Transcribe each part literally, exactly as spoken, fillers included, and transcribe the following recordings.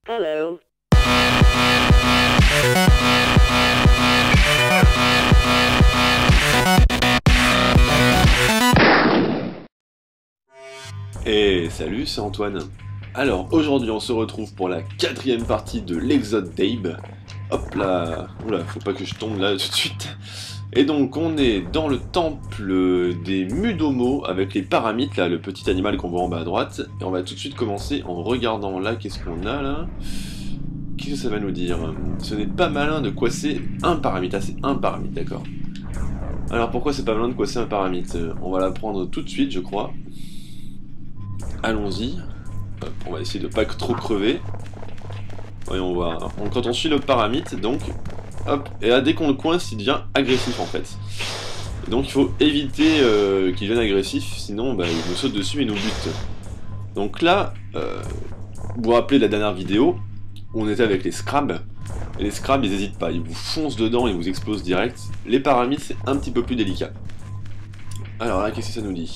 Hello. Et salut, c'est Antoine. Alors aujourd'hui on se retrouve pour la quatrième partie de l'Exode d'Abe. Hop là, oula, faut pas que je tombe là tout de suite. Et donc on est dans le temple des Mudomo avec les paramites, là, le petit animal qu'on voit en bas à droite. Et on va tout de suite commencer en regardant là, qu'est-ce qu'on a là. Qu'est-ce que ça va nous dire? Ce n'est pas malin de coincer un paramite, ah c'est un paramite, d'accord. Alors pourquoi c'est pas malin de coincer un paramite? On va l'apprendre tout de suite je crois. Allons-y. On va essayer de pas trop crever. Voyons voir. Quand on suit le paramite, donc, hop, et là, dès qu'on le coince, il devient agressif en fait. Donc il faut éviter euh, qu'il devienne agressif, sinon bah, il nous saute dessus et nous bute. Donc là, euh, vous vous rappelez de la dernière vidéo, où on était avec les scrabs, et les scrabs ils n'hésitent pas, ils vous foncent dedans, ils vous explosent direct. Les paramites c'est un petit peu plus délicat. Alors là, qu'est-ce que ça nous dit ?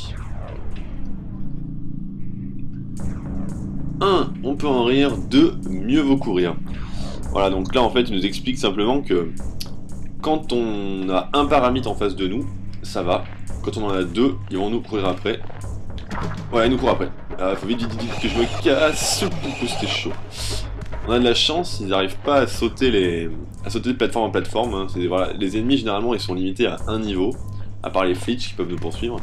un. On peut en rire. deux. Mieux vaut courir. Voilà, donc là en fait il nous explique simplement que quand on a un paramite en face de nous, ça va. Quand on en a deux, ils vont nous courir après. Ouais, ils nous courent après. Ah, faut vite, vite, vite que je me casse. C'était chaud. On a de la chance, ils n'arrivent pas à sauter les à sauter de plateforme en plateforme. Hein. Voilà, les ennemis généralement ils sont limités à un niveau, à part les flitch qui peuvent nous poursuivre.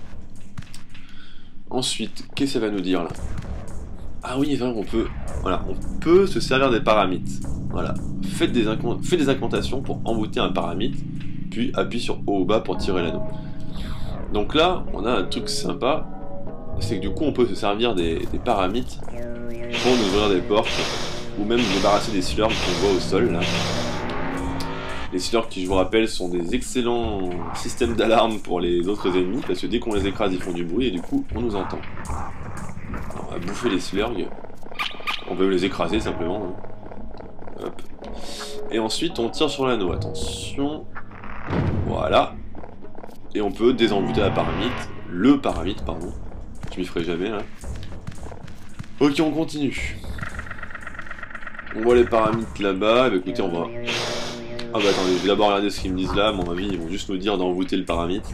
Ensuite, qu'est-ce que ça va nous dire là? Ah oui, on peut, voilà, on peut se servir des paramites. Voilà, faites des, faites des incantations pour embouter un paramite, puis appuie sur haut ou bas pour tirer l'anneau. Donc là, on a un truc sympa, c'est que du coup on peut se servir des, des paramites pour nous ouvrir des portes, ou même nous débarrasser des slurgs qu'on voit au sol là. Les slurgs qui, je vous rappelle, sont des excellents systèmes d'alarme pour les autres ennemis, parce que dès qu'on les écrase, ils font du bruit et du coup on nous entend. On va bouffer les slurgs. On peut les écraser simplement. Hein. Hop. Et ensuite on tire sur l'anneau. Attention. Voilà. Et on peut désembouter la paramite. Le paramite, pardon. Je m'y ferai jamais là. Ok, on continue. On voit les paramites là-bas. Bah, écoutez, on va. Ah bah attendez, je vais d'abord regarder ce qu'ils me disent là. À mon avis, ils vont juste nous dire d'embouter le paramite.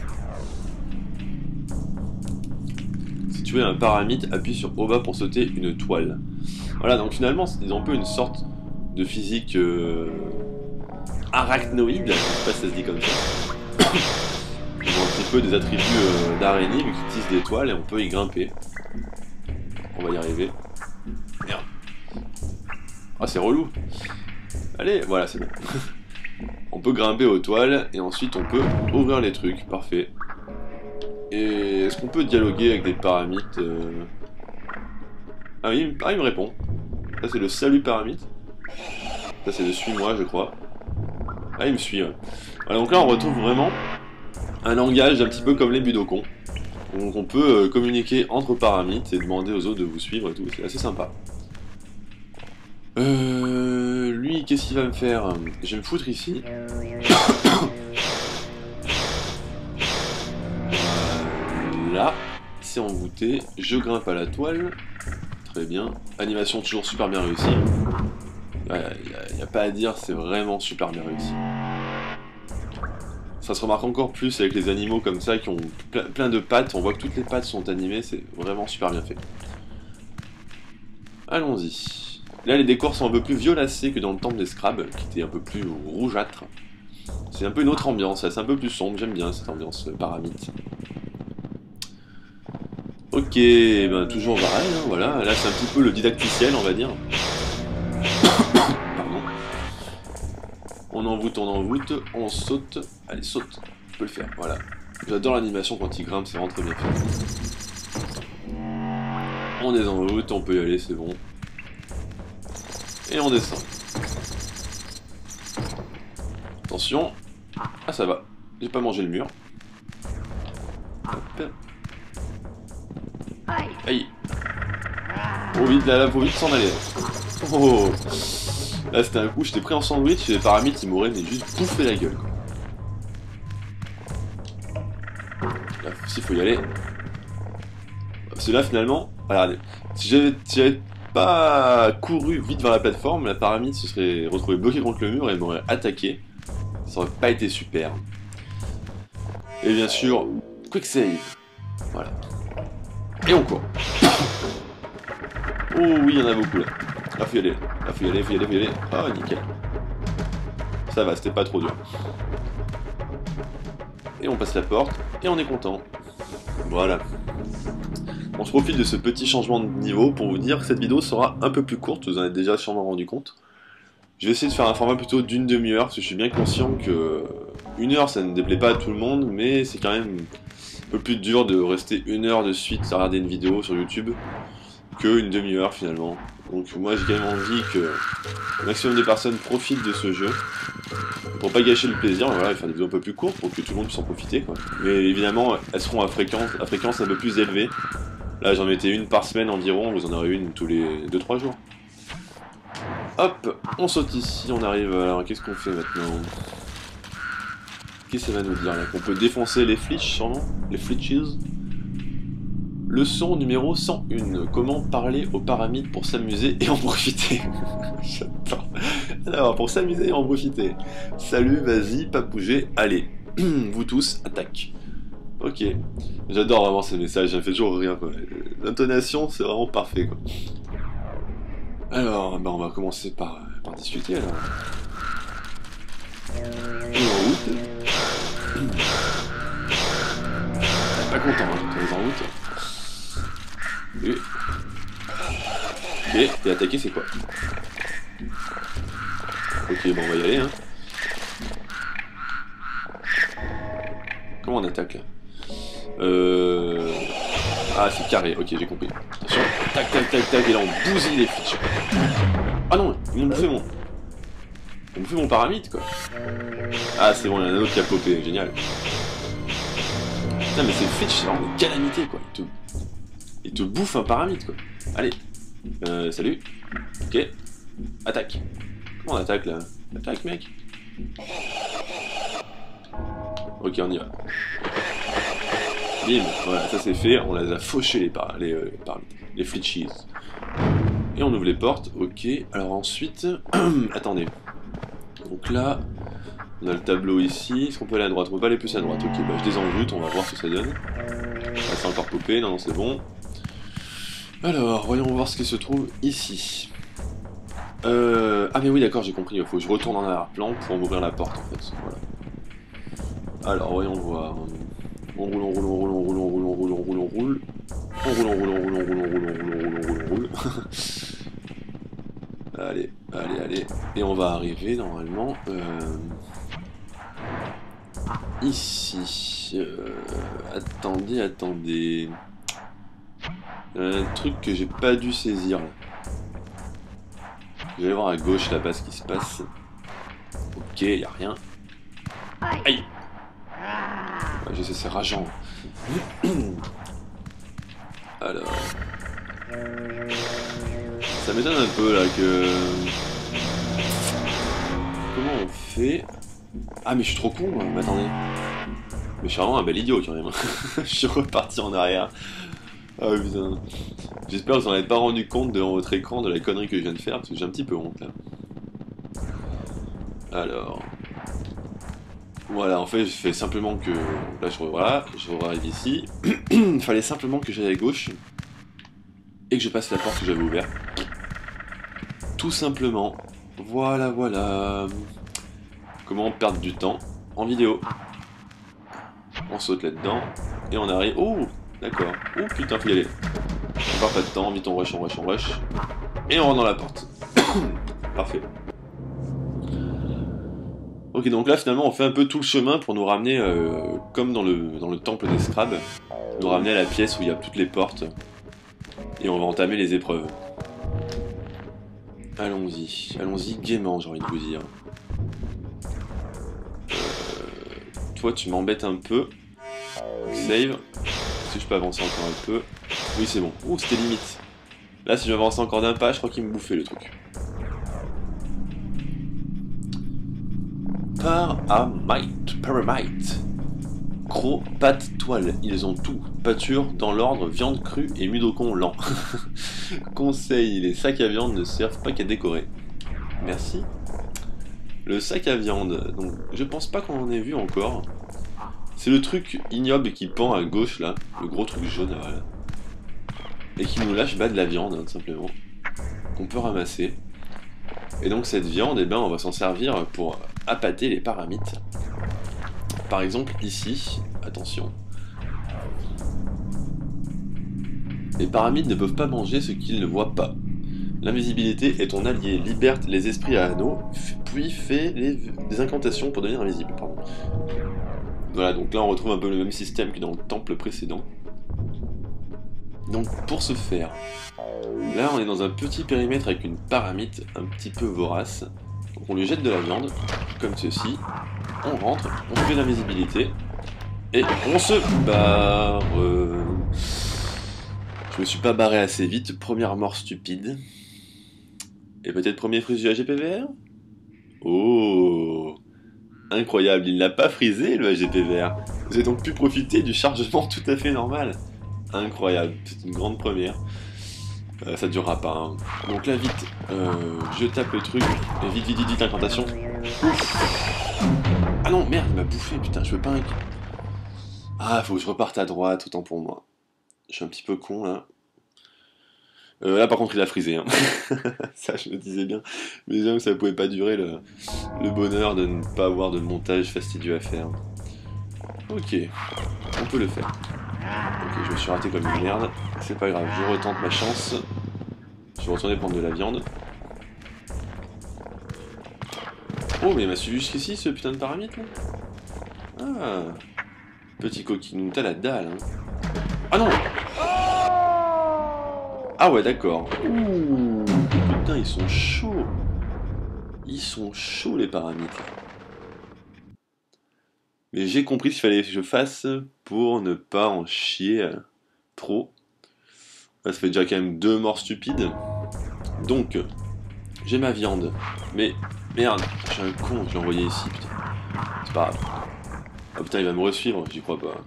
Tu veux un paramite, appuie sur haut bas pour sauter une toile. Voilà, donc finalement, ils ont un peu une sorte de physique euh, arachnoïde, je sais pas si ça se dit comme ça. Ils ont un petit peu des attributs euh, d'araignée, vu qu'ils tissent des toiles et on peut y grimper. On va y arriver. Merde. Ah, c'est relou. Allez, voilà, c'est bon. On peut grimper aux toiles et ensuite on peut ouvrir les trucs. Parfait. Et est-ce qu'on peut dialoguer avec des paramites euh... Ah oui, ah, il me répond. Ça c'est le salut paramite. Ça c'est le suis-moi je crois. Ah il me suit ouais. Voilà, donc là on retrouve vraiment un langage un petit peu comme les Budokons. Donc on peut euh, communiquer entre paramites et demander aux autres de vous suivre et tout, c'est assez sympa. Euh... Lui qu'est-ce qu'il va me faire? Je vais me foutre ici. Là, c'est embouté, je grimpe à la toile, très bien, animation toujours super bien réussie, il n'y a, y a pas à dire, c'est vraiment super bien réussi. Ça se remarque encore plus avec les animaux comme ça qui ont plein, plein de pattes, on voit que toutes les pattes sont animées, c'est vraiment super bien fait. Allons-y. Là les décors sont un peu plus violacés que dans le temple des Scrabs, qui était un peu plus rougeâtre. C'est un peu une autre ambiance, c'est un peu plus sombre, j'aime bien cette ambiance paramite. Ok, ben toujours pareil, hein, voilà, là c'est un petit peu le didacticiel on va dire. Pardon. On envoûte, on envoûte, on saute, allez saute, je peux le faire, voilà. J'adore l'animation quand il grimpe, c'est vraiment très bien fait. On désenvoûte, on peut y aller, c'est bon. Et on descend. Attention. Ah ça va, j'ai pas mangé le mur. Hop. Aïe. Faut vite, là, là, faut vite s'en aller. Oh. Là, c'était un coup, j'étais pris en sandwich et les paramites, ils m'auraient mais juste bouffé la gueule. Là, s'il faut y aller. Parce que là, finalement, regardez. Si j'avais si pas couru vite vers la plateforme, la paramite se serait retrouvée bloquée contre le mur et m'aurait attaqué. Ça aurait pas été super. Et bien sûr, quick save. Voilà. Et on court. Oh oui, il y en a beaucoup là. Là, faut y aller. Là, faut y aller, faut y aller, faut y aller. Ah, nickel. Ça va, c'était pas trop dur. Et on passe la porte, et on est content. Voilà. On se profite de ce petit changement de niveau pour vous dire que cette vidéo sera un peu plus courte, vous en êtes déjà sûrement rendu compte. Je vais essayer de faire un format plutôt d'une demi-heure, parce que je suis bien conscient que une heure ça ne déplaît pas à tout le monde, mais c'est quand même un peu plus dur de rester une heure de suite à regarder une vidéo sur YouTube que une demi-heure finalement. Donc moi j'ai quand même envie que le maximum de personnes profitent de ce jeu, pour pas gâcher le plaisir, voilà, faire des vidéos un peu plus courtes pour que tout le monde puisse en profiter, quoi. Mais évidemment elles seront à fréquence, à fréquence un peu plus élevée. Là j'en mettais une par semaine environ, vous en aurez une tous les deux trois jours. Hop, on saute ici, on arrive, alors qu'est-ce qu'on fait maintenant? Qu'est-ce que ça va nous dire là? Qu'on peut défoncer les flitches, sûrement? Les flitches. Leçon numéro cent un. Comment parler aux paramites pour s'amuser et en profiter. J'adore. Alors, pour s'amuser et en profiter. Salut, vas-y, pas bouger, allez. Vous tous, attaque. Ok. J'adore vraiment ces messages, ça me fait toujours rire, quoi. L'intonation, c'est vraiment parfait, quoi. Alors, bah on va commencer par, par discuter, alors. Et en route. Pas content, hein, très en route. Oui. Ok, t'es attaqué, c'est quoi? Ok, bon, on va y aller, hein. Comment on attaque, là? Euh... Ah, c'est carré, ok, j'ai compris. Attention, tac, tac, tac, tac, et là on bousille les fiches. Ah non, ils m'ont bouffé mon... Ils m'ont bouffé mon paramite, quoi. Ah, c'est bon, il y en a un autre qui a popé, génial. Putain, mais c'est Fitch, c'est vraiment une calamité, quoi. Il te... Il te bouffe un paramite, quoi. Allez. Euh, salut. Ok. Attaque. Comment on attaque, là? Attaque, mec. Ok, on y va. Bim, voilà, ça c'est fait, on les a fauchés les par les, euh, par les flitchies. Et on ouvre les portes, ok. Alors ensuite, attendez. Donc là, on a le tableau ici. Est-ce qu'on peut aller à droite? On peut pas aller plus à droite, ok. Bah je désenvoûte, on va voir ce que ça donne. Là c'est encore popé, non, non c'est bon. Alors, voyons voir ce qui se trouve ici. Euh... Ah mais oui d'accord, j'ai compris, il faut que je retourne en arrière-plan pour ouvrir la porte en fait. Voilà. Alors, voyons voir. On roule, on roule, on roule, on roule, on roule, on roule, on roule, on roule. On roule, on roule, on roule, on roule, on roule, on roule, on roule, on roule, on roule. Allez, allez, allez. Et on va arriver normalement euh, ici. Euh, attendez, attendez. Un truc que j'ai pas dû saisir là. Je vais aller voir à gauche là-bas ce qui se passe. Ok, y a rien. Aïe! Ouais, je sais, c'est rageant. Alors... Ça m'étonne un peu, là, que... Comment on fait? Ah, mais je suis trop con, moi. Mais attendez. Mais je suis vraiment un bel idiot, quand même. Je suis reparti en arrière. Ah, putain. J'espère que vous n'en avez pas rendu compte devant votre écran de la connerie que je viens de faire, parce que j'ai un petit peu honte, là. Alors... Voilà, en fait, je fais simplement que... Là, je, voilà, je arrive ici. Il fallait simplement que j'aille à gauche. Et que je passe la porte que j'avais ouverte. Tout simplement. Voilà, voilà. Comment perdre du temps en vidéo. On saute là-dedans. Et on arrive... Oh, d'accord. Oh, putain, faut y aller. On perd pas de temps, vite on rush, on rush, on rush. Et on rentre dans la porte. Parfait. Ok, donc là finalement on fait un peu tout le chemin pour nous ramener, euh, comme dans le, dans le temple des Scrabs, nous ramener à la pièce où il y a toutes les portes, et on va entamer les épreuves. Allons-y, allons-y gaiement, j'ai envie de vous dire. Euh, toi tu m'embêtes un peu. Save. Si je peux avancer encore un peu. Oui c'est bon. Ouh, c'était limite. Là si je m'avance encore d'un pas, je crois qu'il me bouffait le truc. Paramite, Paramite. Gros pâtes toile, ils ont tout. Pâture dans l'ordre, viande crue et mudokon lent. Conseil, les sacs à viande ne servent pas qu'à décorer. Merci. Le sac à viande, donc je pense pas qu'on en ait vu encore. C'est le truc ignoble qui pend à gauche là, le gros truc jaune voilà. Et qui nous lâche bah, de la viande, hein, tout simplement. Qu'on peut ramasser. Et donc cette viande, eh ben, on va s'en servir pour appâter les paramites. Par exemple ici, attention. Les paramites ne peuvent pas manger ce qu'ils ne voient pas. L'invisibilité est ton allié, libère les esprits à anneaux, puis fait les, des incantations pour devenir invisible. Pardon. Voilà, donc là on retrouve un peu le même système que dans le temple précédent. Donc pour ce faire, là on est dans un petit périmètre avec une paramite un petit peu vorace. Donc on lui jette de la viande, comme ceci, on rentre, on fait l'invisibilité, et on se barre. Je me suis pas barré assez vite, première mort stupide. Et peut-être premier freeze du A G P V R? Oh, incroyable, il n'a pas frisé le A G P V R. Vous avez donc pu profiter du chargement tout à fait normal. Incroyable, c'est une grande première. Euh, ça durera pas. Hein. Donc là, vite, euh, je tape le truc. Et vite, vite, vite, vite, incantation. Ouf. Ah non, merde, il m'a bouffé, putain, je veux pas un... Ah, faut que je reparte à droite, autant pour moi. Je suis un petit peu con, là. Euh, là, par contre, il a frisé. Hein. Ça, je me disais bien. Mais disons que ça pouvait pas durer le, le bonheur de ne pas avoir de montage fastidieux à faire. Ok, on peut le faire. Ok, je me suis raté comme une merde. C'est pas grave, je retente ma chance. Je vais retourner prendre de la viande. Oh, mais il m'a suivi jusqu'ici, ce putain de paramite, là. Ah, petit coquinou, t'as la dalle, hein. Ah non! Ah ouais, d'accord. Ouh, putain, ils sont chauds. Ils sont chauds, les paramites. Mais j'ai compris ce qu'il fallait que je fasse pour ne pas en chier trop. Là, ça fait déjà quand même deux morts stupides. Donc, j'ai ma viande. Mais, merde, je suis un con, je l'ai envoyé ici, putain. C'est pas grave. Oh putain, il va me re-suivre, j'y crois pas.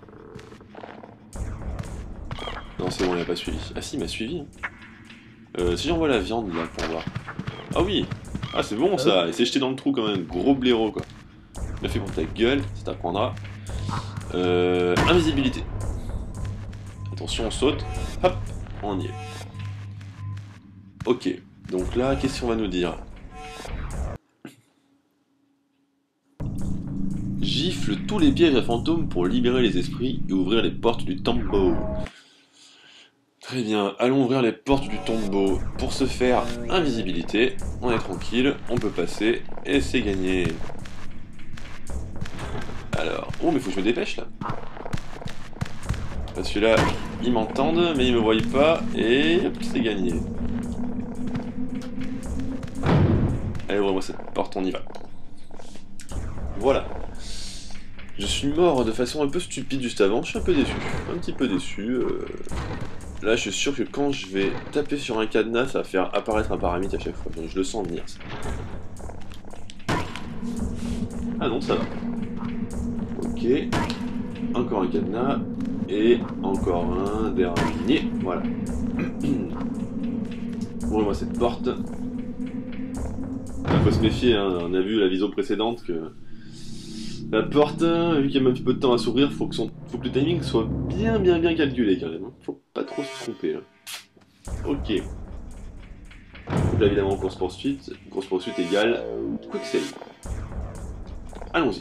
Non, c'est bon, il m'a pas suivi. Ah si, il m'a suivi. Euh, si j'envoie la viande, là, pour voir. Ah oui! Ah, c'est bon, ça! Il s'est jeté dans le trou, quand même. Gros blaireau, quoi. Bien fait pour ta gueule, ça t'apprendra. Euh, invisibilité. Attention, on saute. Hop, on y est. Ok, donc là, qu'est-ce qu'on va nous dire? Gifle tous les pièges à fantômes pour libérer les esprits et ouvrir les portes du tombeau. Très bien, allons ouvrir les portes du tombeau. Pour ce faire, invisibilité, on est tranquille, on peut passer, et c'est gagné. Alors, oh mais faut que je me dépêche là. Parce que là, ils m'entendent, mais ils me voient pas, et hop, c'est gagné. Allez, ouvre-moi cette porte, on y va. Voilà. Je suis mort de façon un peu stupide juste avant, je suis un peu déçu. Un petit peu déçu. Euh... Là, je suis sûr que quand je vais taper sur un cadenas, ça va faire apparaître un paramite à chaque fois. Donc, je le sens venir, ça. Ah non, ça va. Ok. Encore un cadenas. Et encore un dernier. Voilà. Ouvre-moi cette porte. Il faut se méfier, hein. On a vu la vision précédente que la porte, vu qu'il y a un petit peu de temps à s'ouvrir, faut que son... faut que le timing soit bien bien bien calculé quand même. Faut pas trop se tromper là. Ok. Donc là évidemment course poursuite. Course poursuite égale quick save. Allons-y.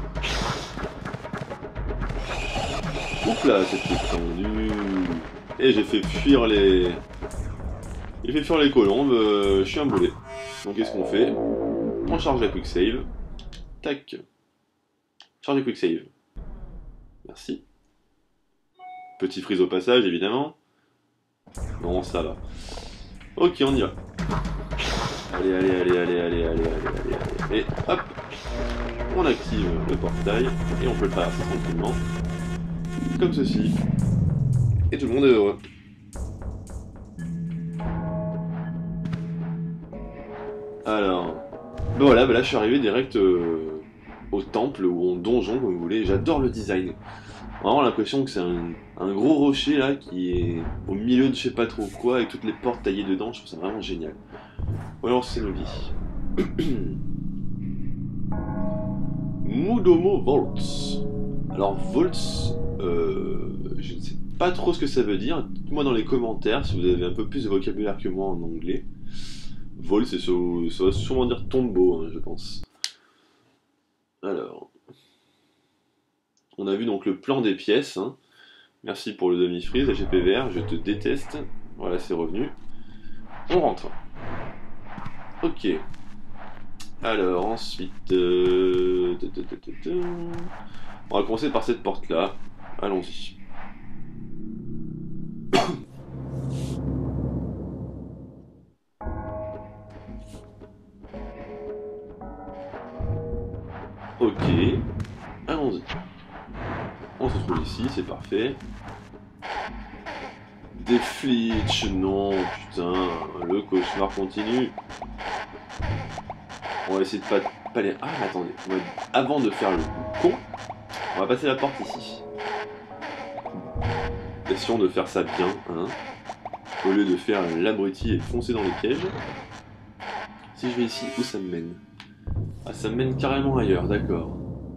Oups là, c'était tendu. Et j'ai fait fuir les. J'ai fait fuir les colombes, euh, je suis un boulet. Donc qu'est-ce qu'on fait? On charge la quick save. Tac. Charger quick save. Merci. Petit freeze au passage, évidemment. Non, ça va. Ok, on y va. Allez, allez, allez, allez, allez, allez, allez, allez, allez. Et hop, on active le portail et on peut le traverser tranquillement. Comme ceci. Et tout le monde est heureux. Alors, ben voilà, ben là je suis arrivé direct... Euh... au temple ou au donjon, comme vous voulez. J'adore le design. Vraiment l'impression que c'est un, un gros rocher là qui est au milieu de je sais pas trop quoi, avec toutes les portes taillées dedans. Je trouve ça vraiment génial. Voyons c'est nos vies. Mudomo Vaults. Alors Vaults, euh, je ne sais pas trop ce que ça veut dire. Dites-moi dans les commentaires si vous avez un peu plus de vocabulaire que moi en anglais. Vault, c'est sur, ça va sûrement dire tombeau, hein, je pense. Alors, on a vu donc le plan des pièces. Hein. Merci pour le demi-freeze, G P V R, je te déteste. Voilà, c'est revenu. On rentre. Ok. Alors, ensuite... Euh... On va commencer par cette porte-là. Allons-y. Ok. Allons-y. On se trouve ici, c'est parfait. Des flitches, non, putain, le cauchemar continue. On va essayer de pas, pas les... Ah, mais attendez, va... avant de faire le con, on va passer la porte ici. Essayons de faire ça bien, hein, au lieu de faire l'abruti et foncer dans les pièges. Si je vais ici, où ça me mène? Ah, ça me mène carrément ailleurs, d'accord.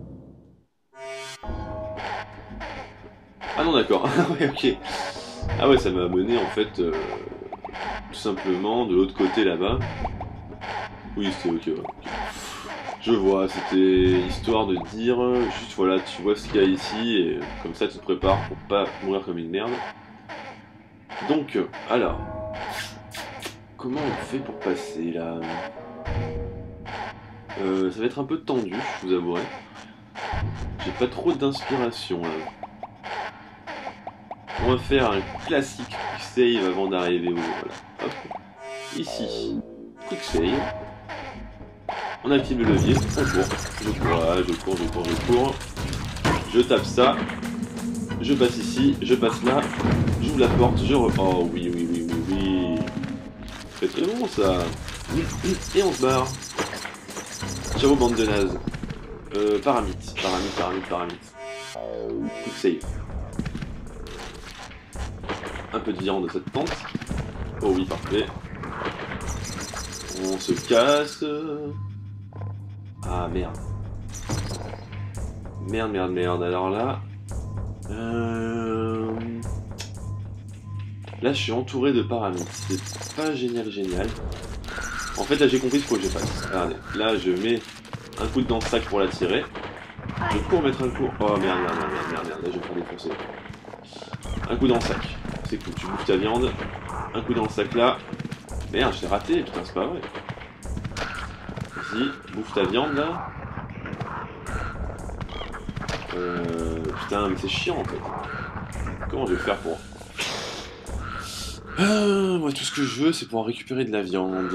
Ah non, d'accord, ouais, ok. Ah ouais, ça m'a mené en fait euh, tout simplement de l'autre côté là-bas. Oui, c'était ok, ouais. Okay. Je vois, c'était histoire de dire, juste voilà, tu vois ce qu'il y a ici et comme ça tu te prépares pour pas mourir comme une merde. Donc, alors, comment on fait pour passer là? euh, Ça va être un peu tendu, je vous avouerai. J'ai pas trop d'inspiration là. On va faire un classique quick save avant d'arriver au... Voilà. Hop. Ici, quick save. On active le levier, on court. Je cours, là, je cours, je cours, je cours. Je tape ça. Je passe ici, je passe là. J'ouvre la porte, je re... Oh oui, oui, oui, oui, oui. Très très bon ça. Et on se barre. Ciao bande de nazes. Euh, paramite, paramite, paramite, paramite. Quick save. Un peu de viande de cette tente. Oh oui, parfait. On se casse. Ah merde. Merde, merde, merde. Alors là... Euh... Là, je suis entouré de paramètres. C'est pas génial, génial. En fait, là, j'ai compris ce qu'il faut que je fasse. Regardez. Là, je mets un coup dans le sac pour la tirer. Je cours mettre un coup... Oh merde, merde, merde, merde, merde. Là, je vais me faire défoncer. Un coup dans le sac. C'est cool, tu bouffes ta viande. Un coup dans le sac là. Merde, je t'ai raté, putain, c'est pas vrai. Vas-y, bouffe ta viande là. Euh... Putain, mais c'est chiant en fait. Comment je vais faire pour... Euh, moi, tout ce que je veux, c'est pouvoir récupérer de la viande.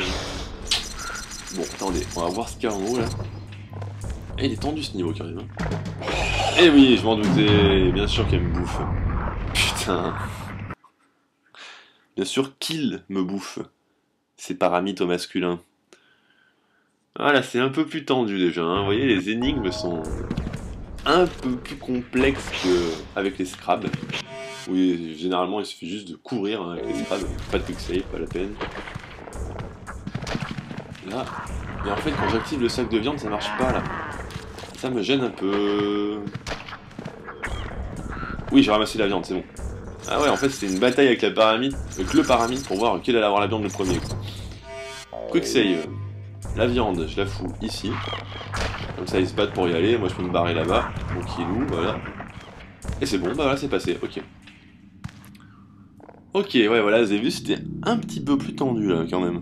Bon, attendez, on va voir ce qu'il y a en haut là. Et il est tendu ce niveau carrément. Eh oui, je m'en doutais. Bien sûr qu'elle me bouffe. Putain. Bien sûr qu'il me bouffe. C'est paramite au masculin. Voilà, c'est un peu plus tendu déjà. Hein. Vous voyez, les énigmes sont un peu plus complexes qu'avec les scrabs. Oui, généralement, il suffit juste de courir hein, avec les scrabs. Pas de quick save, pas la peine. Là, mais en fait, quand j'active le sac de viande, ça marche pas là. Ça me gêne un peu. Oui, j'ai ramassé la viande, c'est bon. Ah ouais, en fait, c'était une bataille avec la paramite, avec le paramite pour voir qui allait avoir la viande le premier. Quoi. Quick save. La viande, je la fous ici. Comme ça, ils se battent pour y aller. Moi, je peux me barrer là-bas. Tranquillou, voilà. Et c'est bon, bah voilà, c'est passé. Ok. Ok, ouais, voilà, vous avez vu, c'était un petit peu plus tendu là, quand même.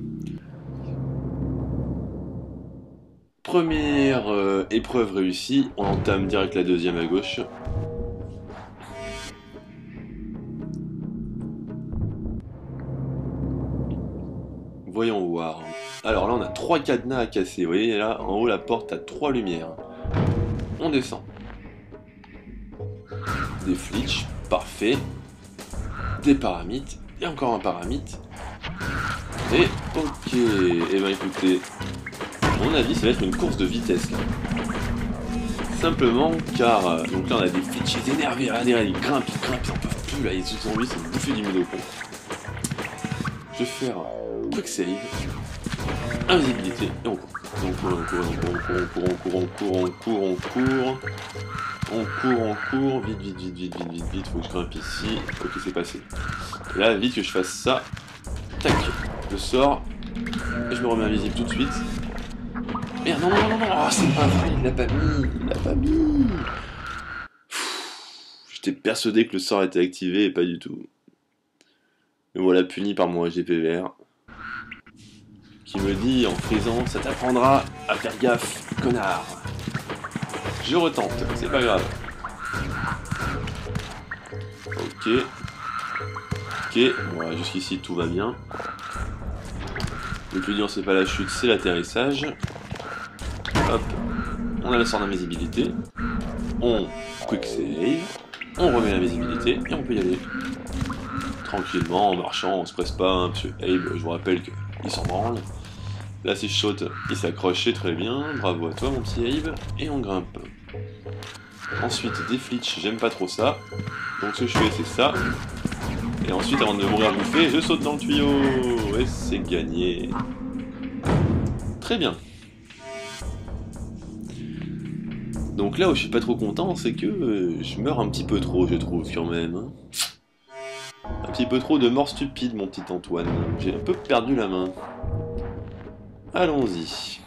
Première euh, épreuve réussie. On entame direct la deuxième à gauche. Voyons voir. Alors là, on a trois cadenas à casser. Vous voyez, là, en haut, la porte a trois lumières. On descend. Des flitches, parfait. Des paramites, et encore un paramite. Et ok. Et ben écoutez, à mon avis, ça va être une course de vitesse là. Simplement car, euh, donc là on a des flitches énervés, regardez, là, ils grimpent, ils grimpent, ils en peuvent plus, là, ils ont envie, c'est de bouffer du minopon. Je vais faire quick save, invisibilité, et on court. On court, on court, on court, on court, on court, on court, on court, on court, on court, vite, vite, vite, vite, vite, vite, vite, faut que je grimpe ici, ok c'est passé. Et là, vite que je fasse ça, tac, je sors, et je me remets invisible tout de suite. Merde, non, non, non, non, non, oh, c'est pas vrai, il l'a pas mis, il l'a pas mis. J'étais persuadé que le sort était activé et pas du tout. Me voilà puni par mon H D P V R. Qui me dit en frisant, ça t'apprendra à faire gaffe, connard. Je retente, c'est pas grave. Ok. Ok, bon, jusqu'ici tout va bien. Le plus dur c'est pas la chute, c'est l'atterrissage. Hop, on a le sort d'invisibilité. On quick save. On remet la visibilité et on peut y aller. Tranquillement, en marchant, on se presse pas, hein, monsieur Abe, je vous rappelle qu'il s'en branle. Là si je saute, il s'accroche, c'est très bien, bravo à toi mon petit Abe, et on grimpe. Ensuite, des flitches, j'aime pas trop ça, donc ce que je fais c'est ça. Et ensuite, avant de mourir bouffé, je saute dans le tuyau, et c'est gagné. Très bien. Donc là où je suis pas trop content, c'est que euh, je meurs un petit peu trop, je trouve, quand même. Hein. Un petit peu trop de mort stupide, mon petit Antoine. J'ai un peu perdu la main. Allons-y.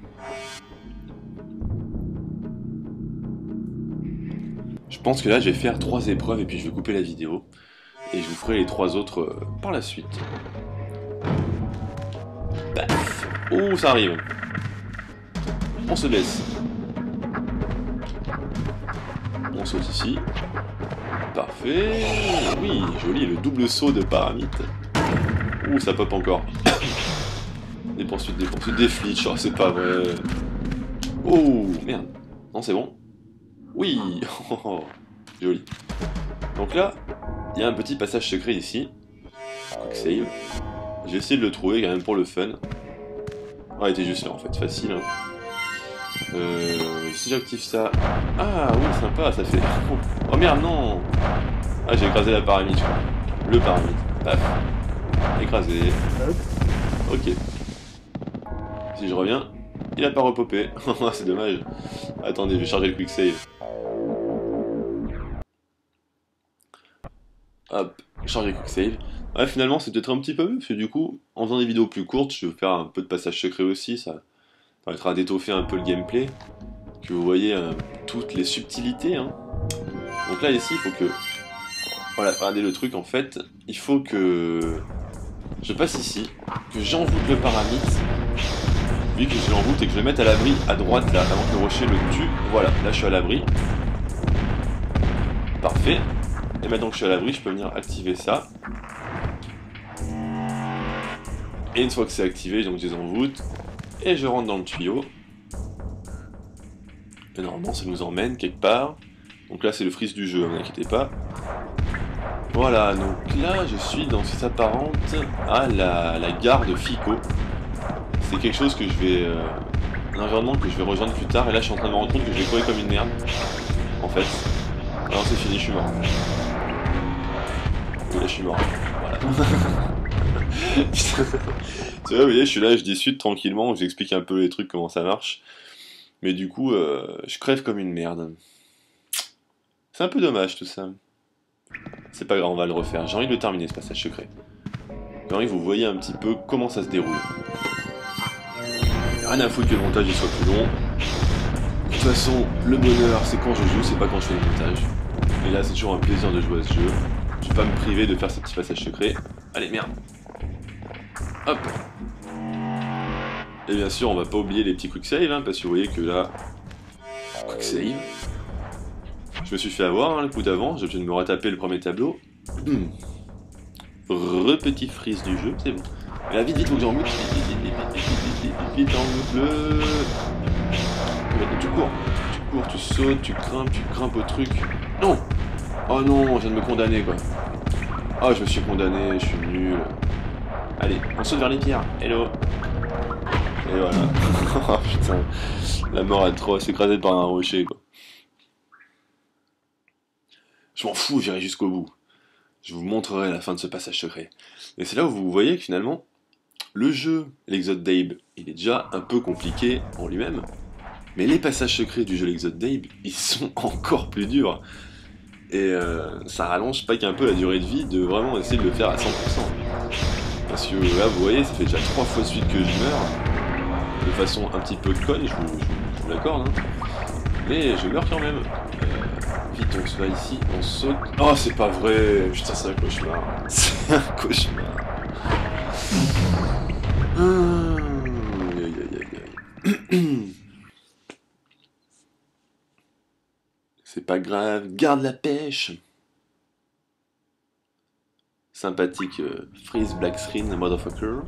Je pense que là, je vais faire trois épreuves et puis je vais couper la vidéo. Et je vous ferai les trois autres euh, par la suite. Paf. Oh, ça arrive. On se baisse. On saute ici. Parfait. Oui, joli, le double saut de paramite. Ouh, ça pop encore. Des poursuites, des poursuites, des flitches, oh, c'est pas vrai. Oh, merde. Non, c'est bon. Oui. Oh, joli. Donc là, il y a un petit passage secret ici. Quick save. Je vais essayer de le trouver quand même pour le fun. Ah, il était juste là en fait, facile. Hein. Euh, si j'active ça... Ah oui, sympa, ça fait... Oh merde, non. Ah, j'ai écrasé la paramite, je crois. Le paramite. Paf. Écrasé. Ok. Si je reviens, il a pas repopé. C'est dommage. Attendez, je vais charger le quick save. Hop, charger quick save. Ouais, finalement, c'est peut-être un petit peu mieux, parce que du coup, en faisant des vidéos plus courtes, je vais faire un peu de passage secret aussi, ça permettra d'étoffer un peu le gameplay, que vous voyez euh, toutes les subtilités. Hein. Donc là, ici, il faut que... Voilà, regardez le truc, en fait, il faut que... Je passe ici, que j'envoûte le paramite, vu que je l'envoûte et que je le mette à l'abri à droite, là, avant que le rocher le tue. Voilà, là, je suis à l'abri. Parfait. Et maintenant que je suis à l'abri, je peux venir activer ça. Et une fois que c'est activé, donc je les envoûte. Et je rentre dans le tuyau. Et normalement, ça nous emmène quelque part. Donc là, c'est le freeze du jeu, ne vous inquiétez pas. Voilà, donc là, je suis dans ce qui s'apparente à la, la gare de Fico. C'est quelque chose que je vais... Euh, un environnement que je vais rejoindre plus tard. Et là, je suis en train de me rendre compte que je vais courir comme une merde. En fait. Alors c'est fini, je suis mort. Et là, je suis mort. Voilà. Tu vois, vous voyez, je suis là, je discute tranquillement, je vous explique un peu les trucs, comment ça marche. Mais du coup, euh, je crève comme une merde. C'est un peu dommage tout ça. C'est pas grave, on va le refaire. J'ai envie de le terminer ce passage secret. J'ai envie que vous voyez un petit peu comment ça se déroule. Rien à foutre que le montage il soit plus long. De toute façon, le bonheur c'est quand je joue, c'est pas quand je fais le montage. Et là c'est toujours un plaisir de jouer à ce jeu. Je vais pas me priver de faire ces petits passages secrets. Allez, merde. Hop. Et bien sûr, on va pas oublier les petits quick save, hein, parce que vous voyez que là... Quick save. Je me suis fait avoir hein, le coup d'avant, je viens de me retaper le premier tableau. Re petit freeze du jeu, c'est bon. Mais là, vite, vite, faut que j'en goûte. Vite, vite, vite, vite, vite, vite, vite, en goûte-le. Tu cours, tu cours, tu sautes, tu grimpes, tu grimpes au truc. Non. Oh non, je viens de me condamner, quoi. Oh, je me suis condamné, je suis nul. Allez, on saute vers les pierres. Hello. Et voilà. Oh putain. La mort atroce, écrasée par un rocher, quoi. Je m'en fous, j'irai jusqu'au bout. Je vous montrerai la fin de ce passage secret. Et c'est là où vous voyez que finalement, le jeu, l'Exode d'Abe, il est déjà un peu compliqué en lui-même. Mais les passages secrets du jeu l'Exode d'Abe, ils sont encore plus durs. Et euh, ça rallonge pas qu'un peu la durée de vie de vraiment essayer de le faire à cent pour cent. Parce que là, vous voyez, ça fait déjà trois fois de suite que je meurs. De façon un petit peu conne, je vous, je vous l'accorde. Hein. Mais je meurs quand même. Euh, vite, on se va ici, on saute. Oh, c'est pas vrai. Putain, c'est un cauchemar. C'est un cauchemar. Aïe, aïe, aïe, aïe. C'est pas grave, garde la pêche. Sympathique euh, freeze black screen, motherfucker.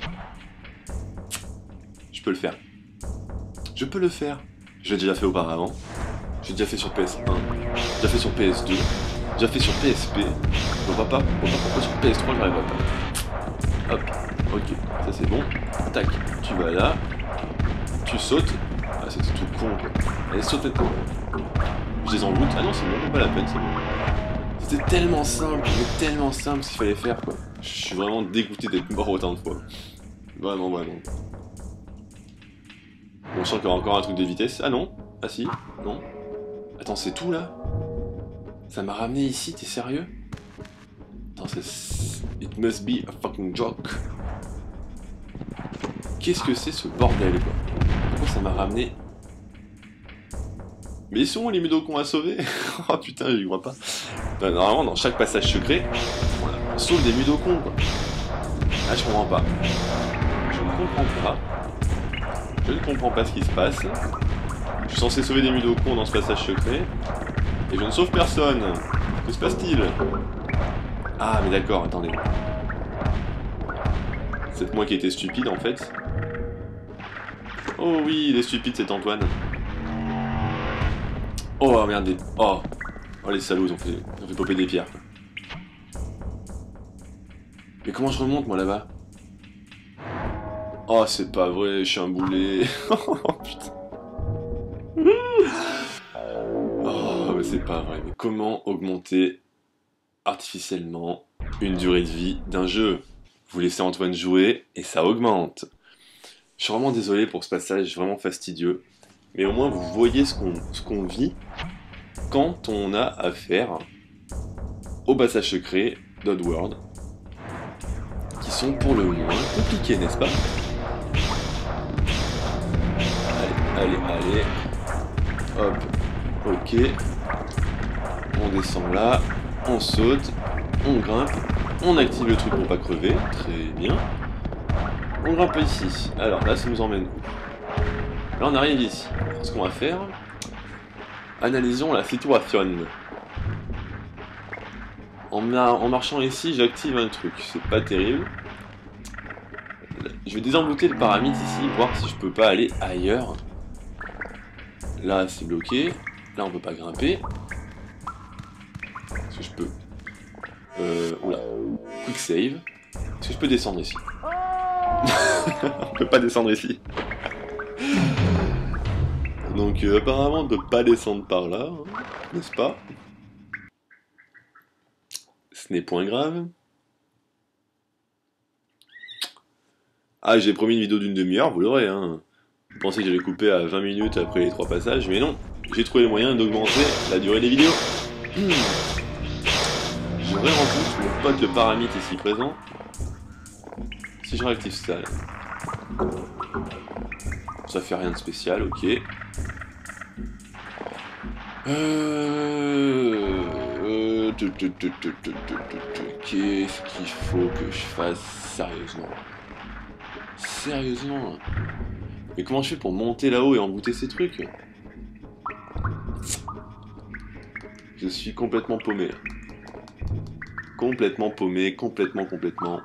Je peux le faire. Je peux le faire. Je l'ai déjà fait auparavant. J'ai déjà fait sur P S un. J'ai déjà fait sur P S deux. J'ai déjà fait sur P S P. Je vois pas, je vois pas pourquoi sur P S trois j'arrive pas. Hop, ok, ça c'est bon. Tac, tu vas là. Tu sautes. Ah, c'était tout con quoi. Allez, saute maintenant. Je les envoûte. Ah non, c'est bon, pas la peine, c'est bon. C'était tellement simple, mais tellement simple ce qu'il fallait faire quoi. Je suis vraiment dégoûté d'être mort autant de fois. Vraiment, vraiment. On sent qu'il y aura encore un truc de vitesse. Ah non. Ah si. Non. Attends, c'est tout là? Ça m'a ramené ici, t'es sérieux? Attends, c'est... It must be a fucking joke. Qu'est-ce que c'est ce bordel quoi? Pourquoi ça m'a ramené? Mais ils sont les Mudokons à sauver? Oh putain, j'y crois pas. Ben, normalement, dans chaque passage secret, on sauve des Mudokons quoi. Ah, je comprends pas. Je ne comprends pas. Je ne comprends pas ce qui se passe. Je suis censé sauver des Mudokons dans ce passage secret. Et je ne sauve personne. Que se passe-t-il? Ah, mais d'accord, attendez. C'est moi qui ai été stupide en fait. Oh oui, il est stupide, c'est Antoine. Oh merde, des... oh. Oh les salauds, ils ont fait, ils ont fait popper des pierres. Mais comment je remonte moi là-bas? Oh c'est pas vrai, je suis un boulet. Oh putain. Oh mais c'est pas vrai, mais comment augmenter artificiellement une durée de vie d'un jeu? Vous laissez Antoine jouer et ça augmente. Je suis vraiment désolé pour ce passage vraiment fastidieux. Mais au moins vous voyez ce qu'on ce qu'on vit quand on a affaire aux passages secrets d'Oddworld, qui sont pour le moins compliqués, n'est-ce pas? Allez, allez, allez. Hop, ok. On descend là, on saute, on grimpe, on active le truc pour pas crever, très bien. On grimpe ici. Alors là, ça nous emmène où? Là, on arrive ici. Alors, ce qu'on va faire, analysons la situation. En, ma en marchant ici, j'active un truc. C'est pas terrible. Je vais désembouter le paramètre ici, voir si je peux pas aller ailleurs. Là, c'est bloqué. Là, on peut pas grimper. Est-ce que je peux... Euh... Oula. Quick save. Est-ce que je peux descendre ici? On peut pas descendre ici. Donc euh, apparemment on ne peut pas descendre par là, hein, n'est-ce pas? Ce n'est point grave. Ah, j'ai promis une vidéo d'une demi-heure, vous l'aurez, hein. Vous pensez que j'allais couper à vingt minutes après les trois passages, mais non. J'ai trouvé le moyen d'augmenter la durée des vidéos. Hmm. Je ré-rencontre mon pote le paramètre ici présent. Si je réactive ça, ça fait rien de spécial, ok. Euh... euh... Qu'est-ce qu'il faut que je fasse sérieusement? Sérieusement? Mais comment je fais pour monter là-haut et embouter ces trucs? Je suis complètement paumé. Complètement paumé, complètement, complètement.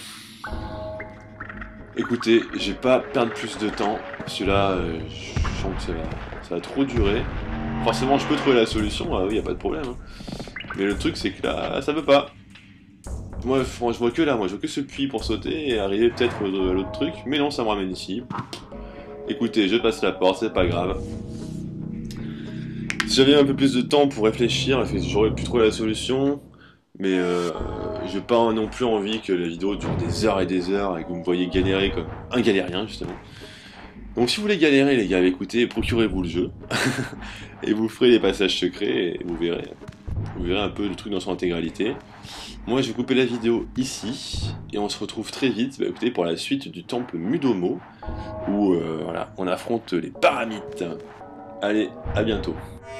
Écoutez, j'ai pas perdre plus de temps. Celui-là, euh, je sens que ça va, ça va trop durer. Forcément, je peux trouver la solution, ah oui, y a pas de problème. Hein. Mais le truc, c'est que là, ça veut pas. Moi, je vois que là, moi, je vois que ce puits pour sauter et arriver peut-être à l'autre truc. Mais non, ça me ramène ici. Écoutez, je passe la porte, c'est pas grave. Si j'avais un peu plus de temps pour réfléchir, j'aurais pu trouver la solution. Mais euh, j'ai pas non plus envie que la vidéo dure des heures et des heures et que vous me voyez galérer comme un galérien justement. Donc si vous voulez galérer les gars, écoutez, procurez-vous le jeu. Et vous ferez les passages secrets et vous verrez, vous verrez un peu le truc dans son intégralité. Moi je vais couper la vidéo ici et on se retrouve très vite bah, écoutez, pour la suite du temple Mudomo où euh, voilà, on affronte les paramites. Allez, à bientôt.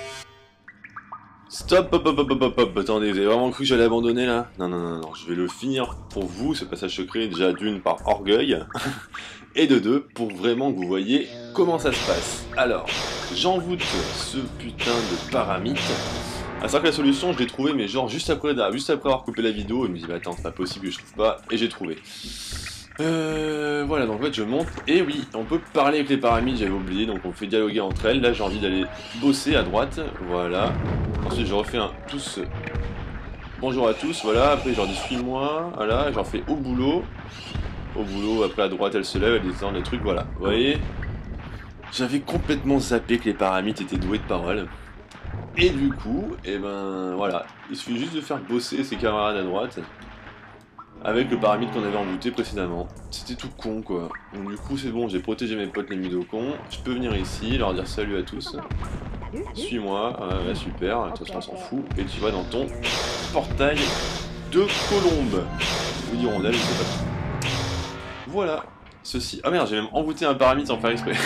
Stop, hop, hop, hop, hop, hop, hop, attendez, vous avez vraiment cru que j'allais abandonner là? Non, non, non, non, je vais le finir pour vous, ce passage secret, déjà d'une par orgueil, et de deux, pour vraiment que vous voyez comment ça se passe. Alors, j'envoûte ce putain de paramite. À savoir que la solution, je l'ai trouvée, mais genre juste après, juste après avoir coupé la vidéo, je me dis, bah attends, c'est pas possible que je trouve pas, et j'ai trouvé. Euh, voilà, donc en fait je monte, et oui, on peut parler avec les paramites, j'avais oublié, donc on fait dialoguer entre elles. Là j'ai envie d'aller bosser à droite, voilà. Ensuite je refais un tous, bonjour à tous, voilà, après je leur dis suis-moi, voilà, j'en fais au boulot. Au boulot, après à droite elle se lève, elle descend des trucs, voilà, vous voyez. J'avais complètement zappé que les paramites étaient doués de parole. Et du coup, et ben voilà, il suffit juste de faire bosser ses camarades à droite. Avec le paramite qu'on avait embouté précédemment. C'était tout con quoi. Donc du coup c'est bon, j'ai protégé mes potes les midocons. Je peux venir ici, leur dire salut à tous. Suis-moi, ouais, ouais, super, de toute façon on s'en fout. Et tu vas dans ton portail de colombe. Ou d'hirondelle, je sais pas trop. Voilà, ceci. Ah merde, j'ai même embouté un paramite sans faire exprès.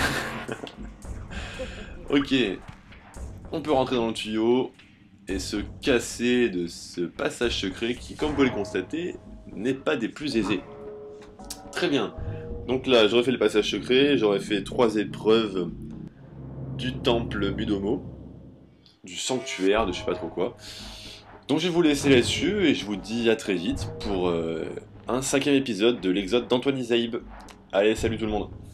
Ok. On peut rentrer dans le tuyau et se casser de ce passage secret qui, comme vous pouvez le constater, n'est pas des plus aisés. Très bien. Donc là, j'aurais fait le passage secret, j'aurais fait trois épreuves du temple Mudomo, du sanctuaire, de je sais pas trop quoi. Donc je vais vous laisser là-dessus et je vous dis à très vite pour euh, un cinquième épisode de l'Exode d'Antoine Izaïb. Allez, salut tout le monde.